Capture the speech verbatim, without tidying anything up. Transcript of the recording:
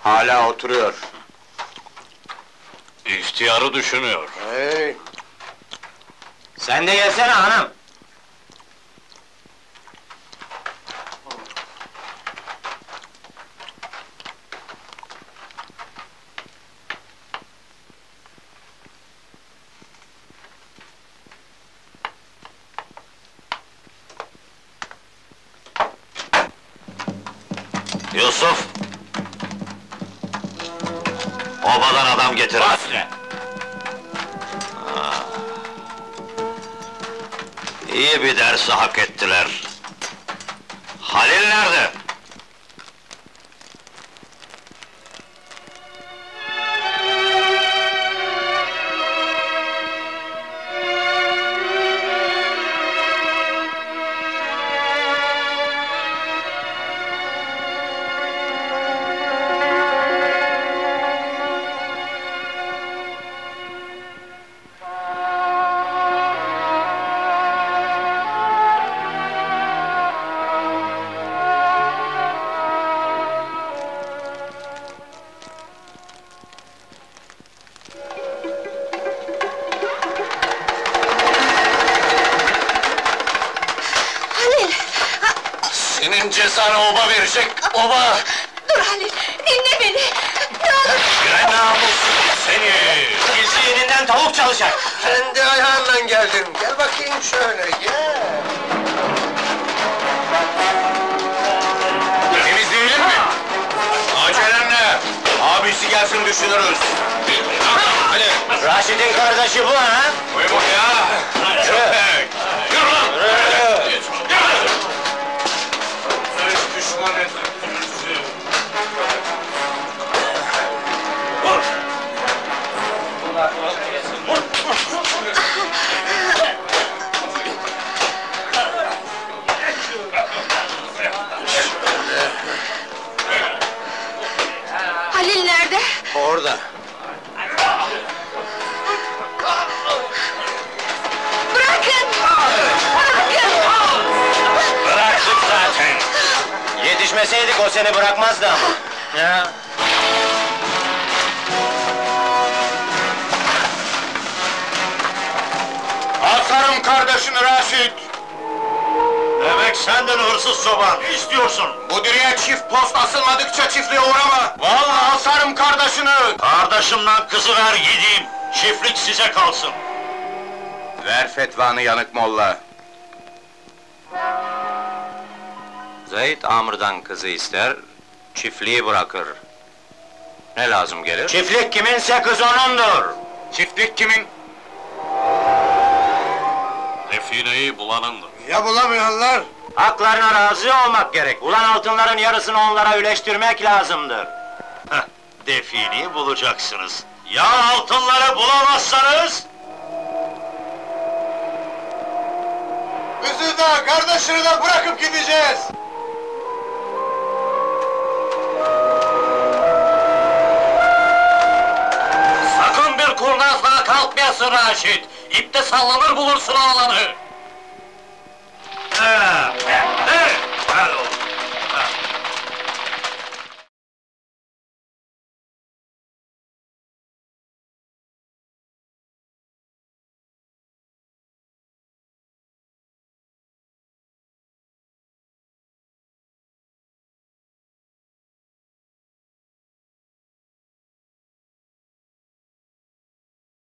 Hala oturuyor. İhtiyarı düşünüyor. Hey! Sen de gelsene hanım! Yusuf! Obadan adam getir. Basri! İyi bir dersi hak ettiler. Halil nerede? Senin cezanı oba verecek, oba! Dur Halil, dinle beni! Ne olur! Ne namussuz seni! Kilsi yerinden tavuk çalışacak! Kendi ayağınla geldin, gel bakayım şöyle, gel! Temizleyelim mi? Acelen ne? Abisi gelsin düşünürüz! Hadi! Raşit'in kardeşi bu ha? Koy bak ya! Köpek! Yürü lan! Yürü! Düşman etmesi! Halil nerede? Orada! Bırakın! Bırakın! Bıraktık zaten! Yetişmeseydik o seni bırakmazdı ama! Ya. Asarım kardeşini Raşit! Demek senden hırsız çoban, ne istiyorsun? Bu direğe çift post asılmadıkça çiftliğe uğrama! Vallahi asarım kardeşini! Kardeşimden kızı ver gideyim, çiftlik size kalsın. Ver fetvanı yanık molla! Zeyt Amr'dan kızı ister, çiftliği bırakır. Ne lazım gelir? Çiftlik kiminse kız onundur! Çiftlik kimin? Defineyi bulanındır. Ya bulamıyorlar? Haklarına razı olmak gerek. Ulan altınların yarısını onlara üleştirmek lazımdır. Heh, defineyi bulacaksınız. Ya altınları bulamazsanız? Bizi de kardeşini de bırakıp gideceğiz! Sakın bir kurnazlığa kalkmayasın Raşit! İpte sallanır bulursun ağlanı! Ee,